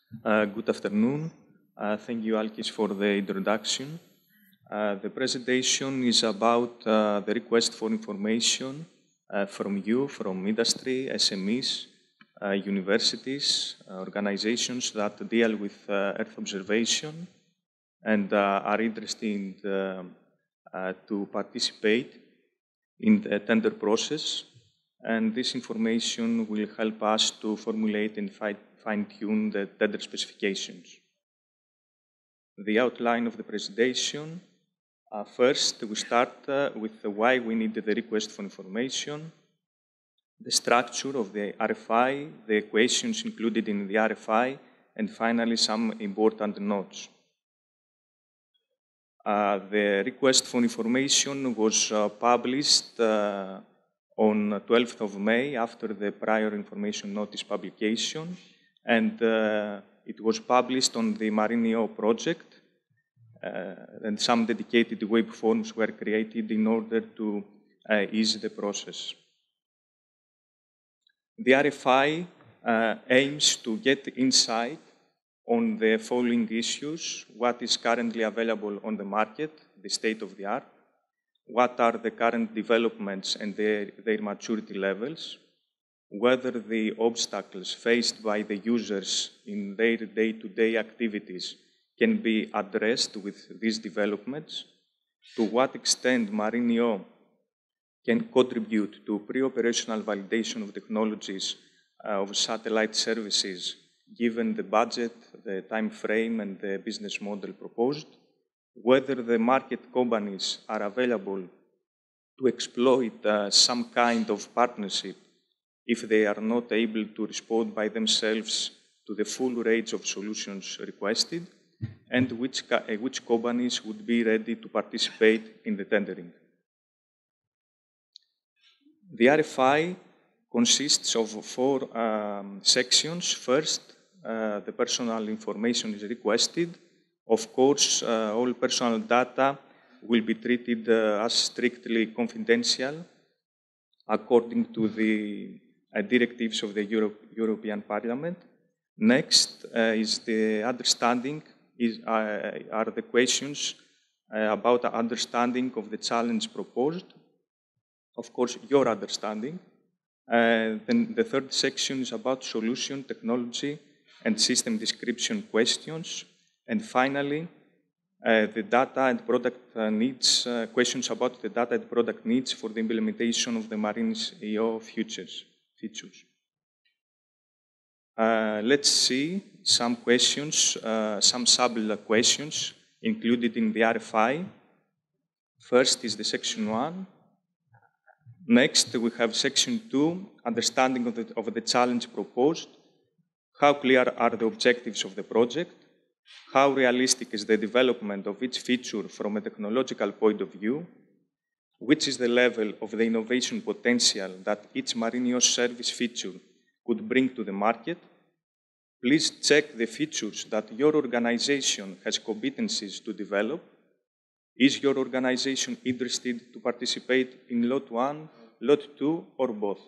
Good afternoon. Thank you, Alkis, for the introduction. The presentation is about the request for information from you, from industry, SMEs, universities, organizations that deal with Earth observation and are interested to participate in the tender process. And this information will help us to formulate and fine-tune the tender specifications. The outline of the presentation. First, we start with why we need the request for information, the structure of the RFI, the equations included in the RFI, and finally some important notes. The request for information was published on 12th of May after the prior information notice publication, and it was published on the Marineo project, and some dedicated web forms were created in order to ease the process. The RFI aims to get insight on the following issues: what is currently available on the market, the state of the art, what are the current developments and their maturity levels, whether the obstacles faced by the users in their day-to-day activities can be addressed with these developments, to what extent Marineo can contribute to pre-operational validation of technologies of satellite services, given the budget, the time frame, and the business model proposed, whether the market companies are available to exploit some kind of partnership if they are not able to respond by themselves to the full range of solutions requested, and which companies would be ready to participate in the tendering. The RFI consists of 4 sections. First, the personal information is requested. Of course, all personal data will be treated as strictly confidential according to the directives of the European Parliament. Next is the understanding, are the questions about the understanding of the challenge proposed. Of course, your understanding. Then the third section is about solution, technology, and system description questions. And finally, the data and product needs, questions about the data and product needs for the implementation of the Marineo features. Let's see some questions, some sample questions included in the RFI. First is the section 1. Next, we have section 2, understanding of the challenge proposed. How clear are the objectives of the project? How realistic is the development of each feature from a technological point of view? Which is the level of the innovation potential that each Marineo service feature could bring to the market? Please check the features that your organization has competencies to develop. Is your organization interested to participate in Lot 1, Lot 2, or both?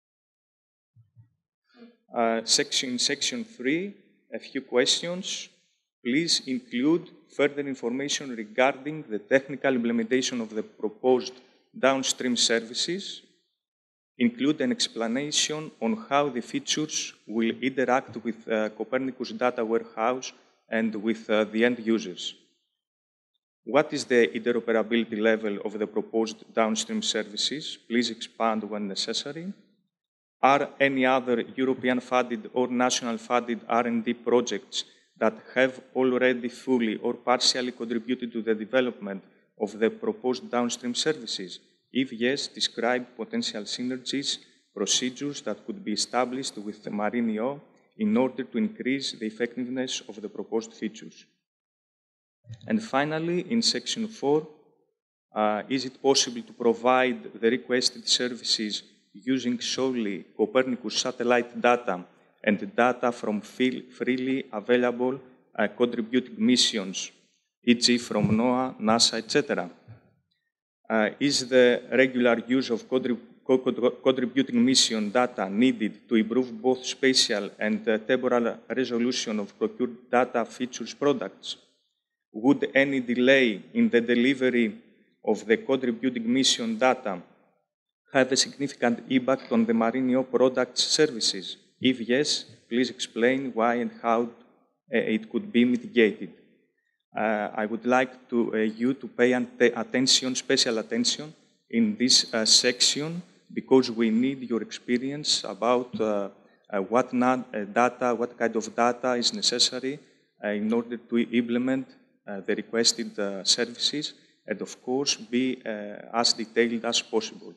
Section 3, a few questions. Please include further information regarding the technical implementation of the proposed downstream services. Include an explanation on how the features will interact with Copernicus Data Warehouse and with the end users. What is the interoperability level of the proposed downstream services? Please expand when necessary. Are any other European-funded or national-funded R&D projects that have already fully or partially contributed to the development of the proposed downstream services? If yes, describe potential synergies, procedures that could be established with Marineo in order to increase the effectiveness of the proposed features. And finally, in section 4, is it possible to provide the requested services using solely Copernicus satellite data and data from freely available contributing missions, e.g. from NOAA, NASA, etc.? Is the regular use of contributing mission data needed to improve both spatial and temporal resolution of procured data features products? Would any delay in the delivery of the contributing mission data have a significant impact on the Marineo product's services? If yes, please explain why and how it could be mitigated. I would like you to pay special attention in this section, because we need your experience about what kind of data is necessary in order to implement the requested services, and of course be as detailed as possible.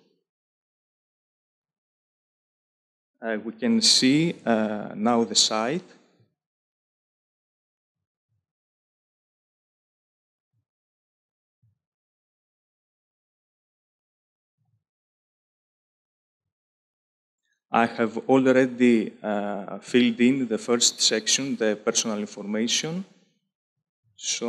We can see now the site. I have already filled in the first section, the personal information. So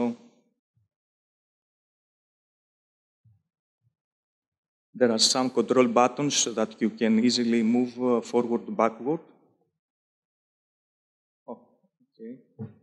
there are some control buttons that you can easily move forward, backward. Oh, okay.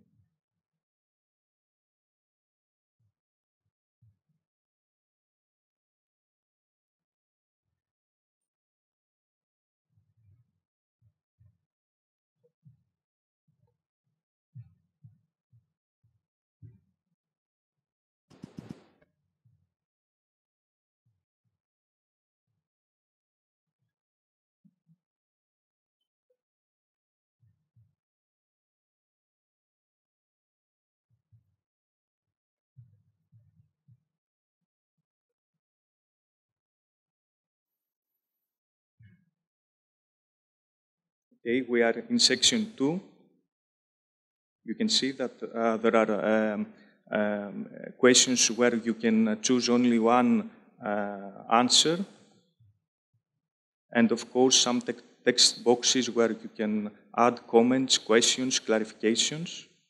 Okay, we are in section 2. You can see that there are questions where you can choose only one answer, and of course some text boxes where you can add comments, questions, clarifications.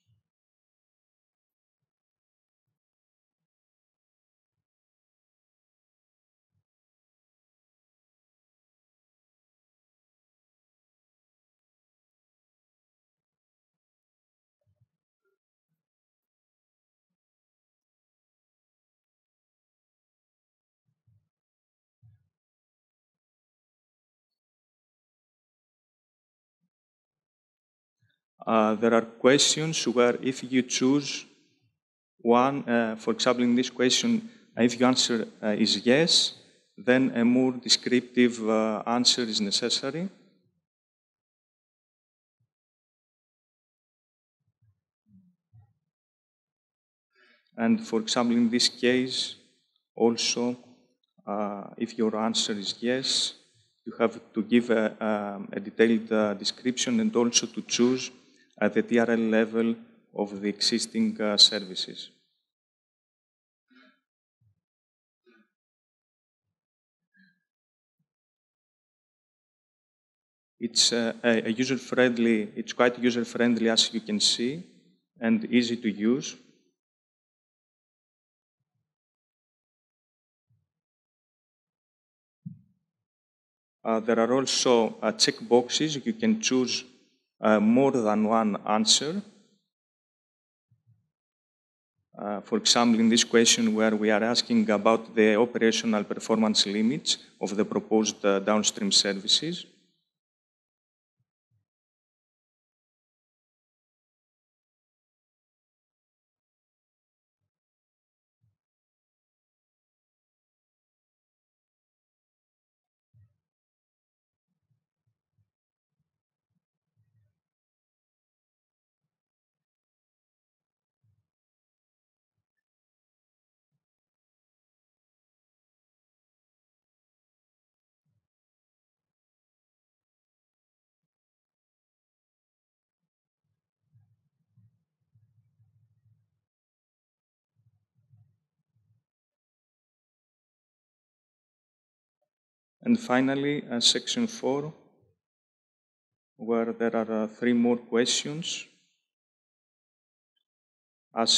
There are questions where if you choose one, for example, in this question, if your answer is yes, then a more descriptive answer is necessary. And for example, in this case, also, if your answer is yes, you have to give a detailed description, and also to choose the TRL level of the existing services. It's it's quite user-friendly, as you can see, and easy to use. There are also check boxes. You can choose more than one answer. For example, in this question where we are asking about the operational performance limits of the proposed downstream services. And finally, section 4, where there are 3 more questions, as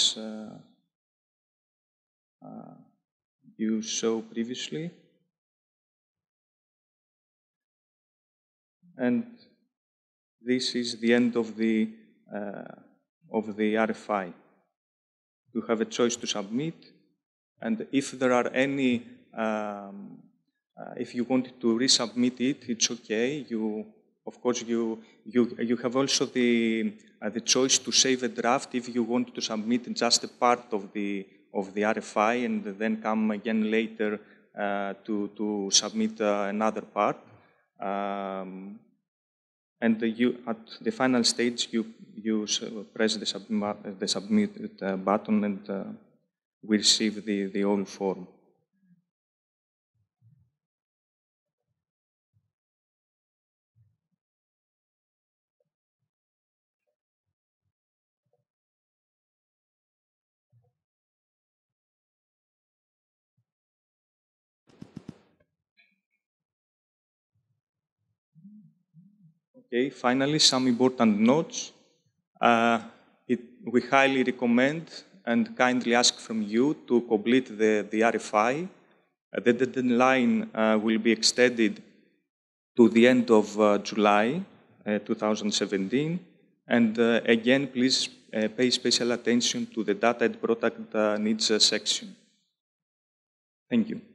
you saw previously. And this is the end of the RFI. You have a choice to submit, and if there are any, if you want to resubmit it, it's okay. Of course, you have also the choice to save a draft if you want to submit just a part of the RFI and then come again later to submit another part. And at the final stage, you press the submit button and we receive the whole form. Okay, finally, some important notes. We highly recommend and kindly ask from you to complete the RFI. The deadline will be extended to the end of July 2017. And again, please pay special attention to the data and product needs section. Thank you.